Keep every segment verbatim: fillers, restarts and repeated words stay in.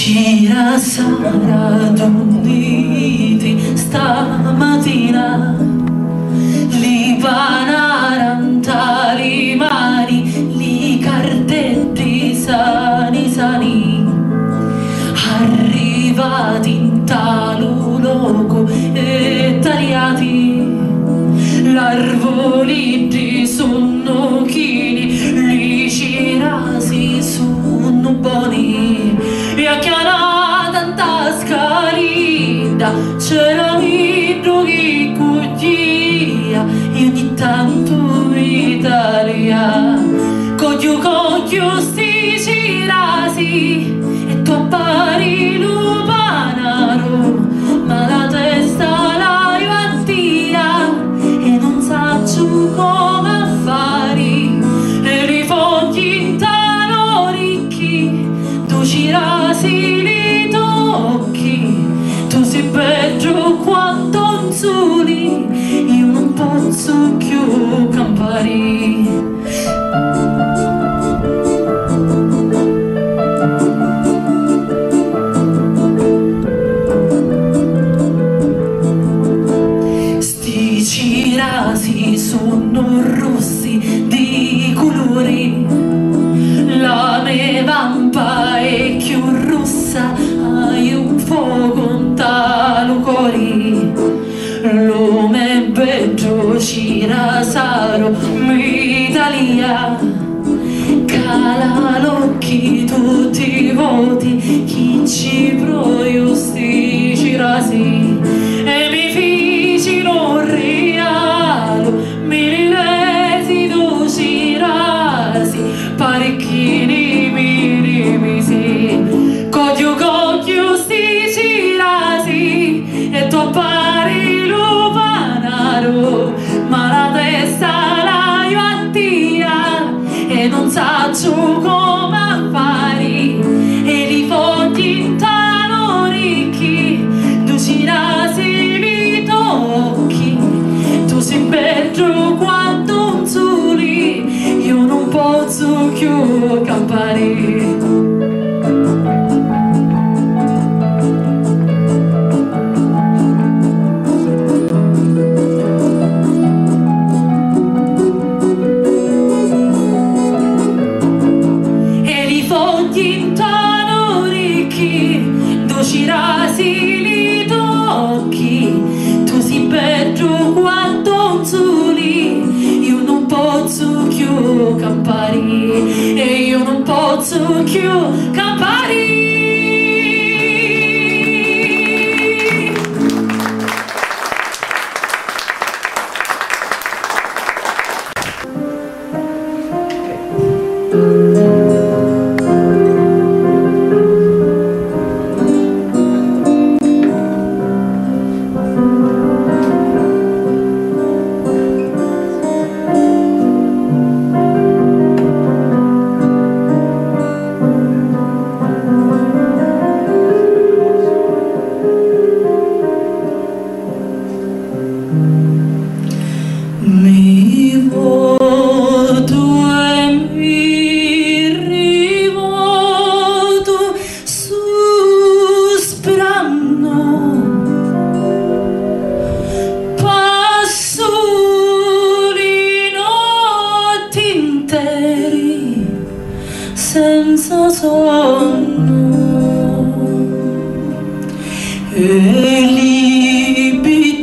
Gira sarà d'uniti stamattina, li panaran tali mani, li cartetti sani sani, arrivati in talu loco e tagliati, l'arvoli di sono chini, li cirasi sono buoni. E a chiara tanta scalida c'era un droghi cugia e ogni tanto Italia coglio coglio sti cirasi e tu appari lupanaro ma la testa la io a tia e non saccio come affari e li fogli intano ricchi tu cirasi li tocchi, tu sei peggio quanto un soli, io non posso più campare. Sti cirasi sono rossi di colori, la mia vampa è più rossa, hai un fuoco in talo cori, l'uomo è bello cirasaro m'Italia, cala l'occhi tutti i voti, chi ci proio sti cirasi, e mi ficino realo, millesi do cirasi, parecchini mi rimisi, coglio coglio sti cirasi, e tu appari lupanaro, ma la testa la io a tia, e non saccio come affari, e li fogli intano ricchi, tu cirasi li tocchi, tu sei peggio quanto un soli, io non posso più campare. Cirasi li tocchi, tu sei peggio quanto un soli, io non posso più campare, e io non posso più campare. Mi voto e mi rivoto sospirando, passo le notti interi senza sonno e li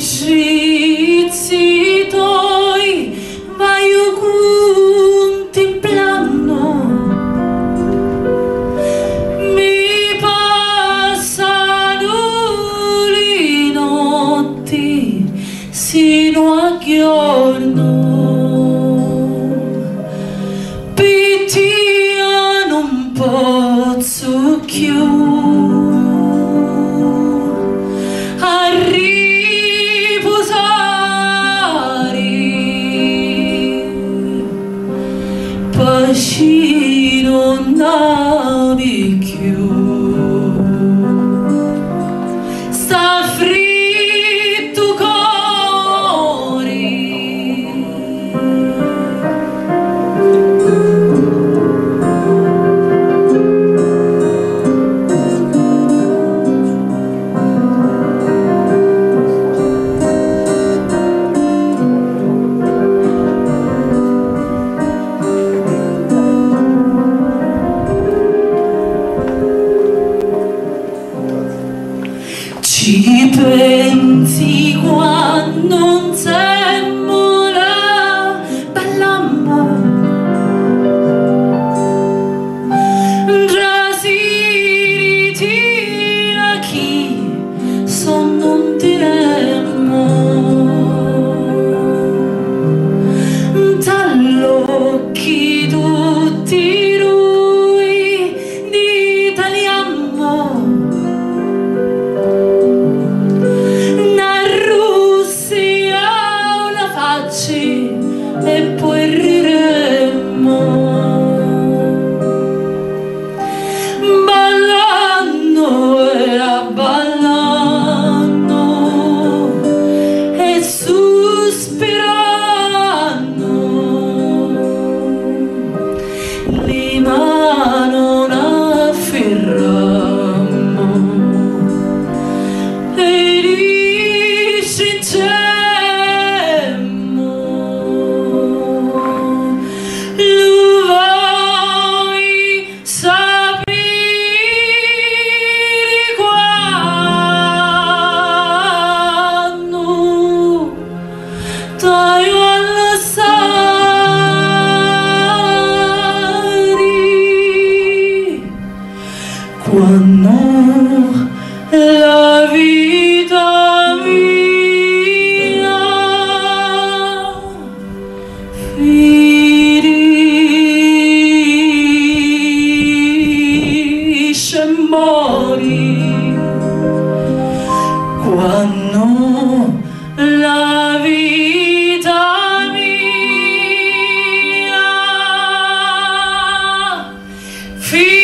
biccizi tuoi vai contemplando, mi passano le notti sino a giorno, pittia non posso più bacino navi più, sta fritto cuore, Ci pensi quando non sembra bella ma già si ritira chi son non diremmo dall'occhi tutti lui di tagliamo. E poi riremmo ballando e abballando e sospirando le mani non afferrammo e riscingemmo. Quando la vita mia finisce e mori, quando la vita mia finisce.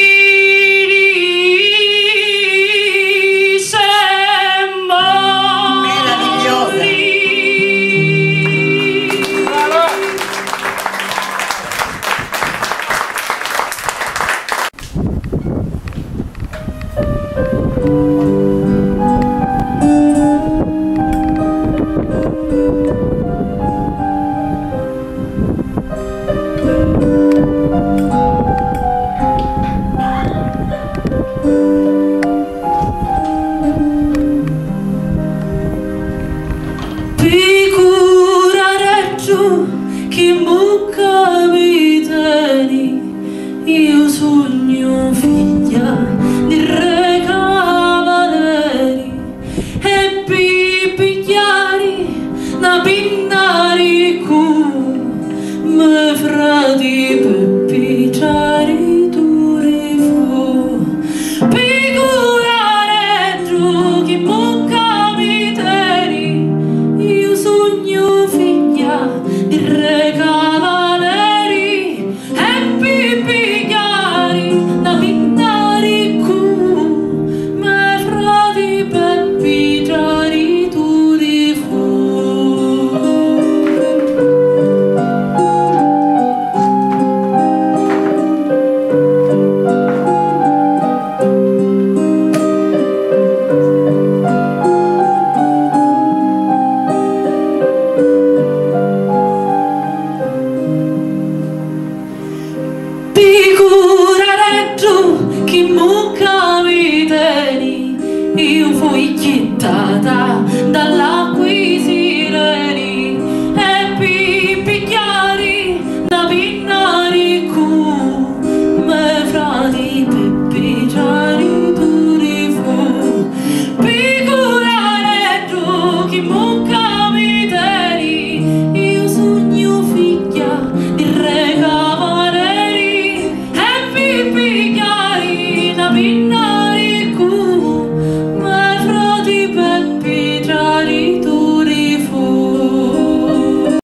Chi mucca viteni, io sogno figlia di re cavalieri e pipigliari da pinnari cu me frati peppi ciari duri fu picurare giù chi mucca viteni, io sogno figlia di re cavalieri e pipigliari da pinnari cu me frati peppi ciari duri fu. Chi mucca viteni, io fui chittata dalla